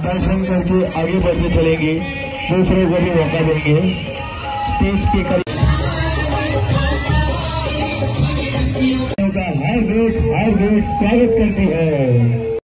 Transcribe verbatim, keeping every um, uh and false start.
दर्शन करके आगे बढ़ते चलेंगे, दूसरे को भी मौका देंगे। स्टेज के करीब का हार्दिक हार्दिक स्वागत करती है।